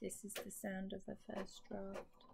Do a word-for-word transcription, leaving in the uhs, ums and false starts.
This is the sound of a first draft.